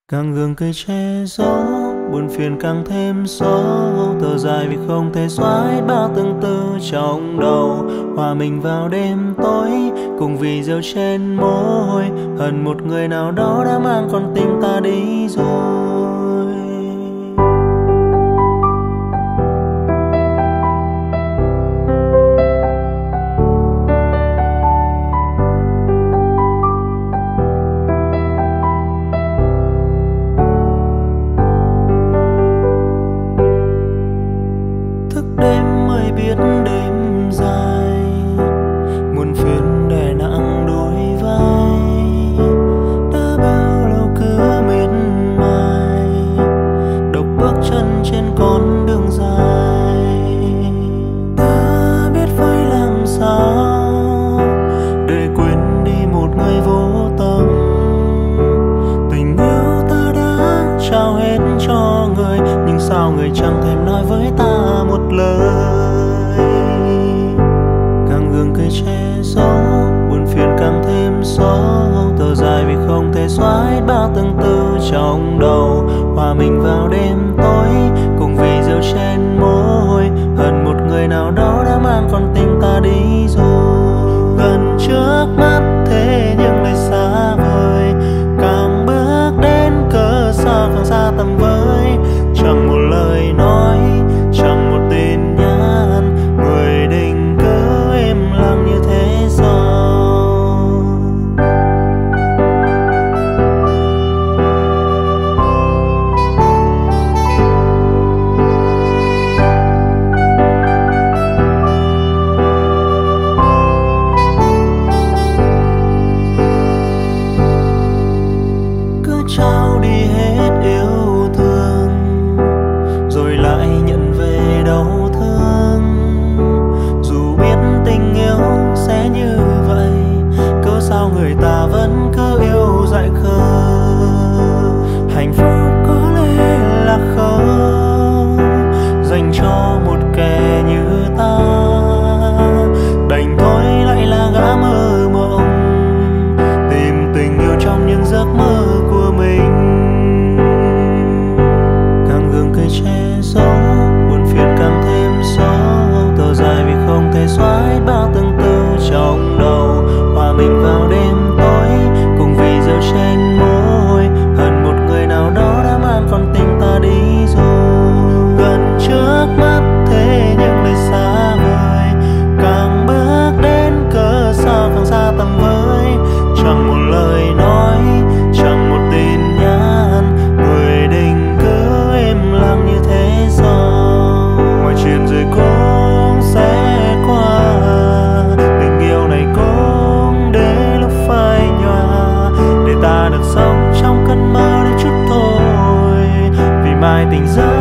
Càng gượng cười che gió, buồn phiền càng thêm gió. Thở dài vì không thể xoái bao tương tư trong đầu. Hòa mình vào đêm tối, cùng vì rượu trên môi. Hận một người nào đó đã mang con tim ta đi rồi. Đêm mới biết đêm dài, muôn phiền đè nặng đôi vai. Đã bao lâu cứ miệt mài, độc bước chân trên con đường dài. Ta biết phải làm sao để quên đi một người vô tâm. Tình yêu ta đã trao hết cho người, nhưng sao người chẳng thèm nói với ta một lời. Càng gượng cười che gió, buồn phiền càng thêm gió. Thở dài vì không thể xoái bao tương tư trong đầu. Hòa mình vào đêm tối, cùng vì rượu trên môi. Hận một người nào đó đã mang con tim ta đi rồi. Gần trước mắt thế nhưng lại xa vời, càng bước đến cớ sao càng xa tầm với. Chẳng một lời nói, chẳng một tin nhắn, người định cứ im lặng như thế sao? Cứ trao đi hết yêu thương, rồi lại nhận về đau thương. Dù biết tình yêu sẽ như vậy, cớ sao người ta vẫn cứ yêu dại khờ. Hạnh phúc có lẽ là không dành cho một kẻ như ta. Đành thôi lại là gã mơ mộng, tìm tình yêu trong những giấc mơ của mình. Càng gượng cười che gió, buồn phiền càng thêm gió. Thở dài vì không thể xoái bao tương tư trong đầu. Hòa mình vào đêm tối, cùng vì rượu trên môi. Hận một người nào đó đã mang con tim ta đi rồi. Gần trước mắt thế nhưng lại xa vời, càng bước đến cớ sao càng xa tầm với. Chẳng một lời nói, chẳng một tin nhắn, người định cứ im lặng như thế sao? Mọi chuyện rồi cũng sẽ qua, tình yêu này cũng đến lúc phai nhòa. Để ta được sống trong cơn mơ đến chút thôi, vì mai tình rất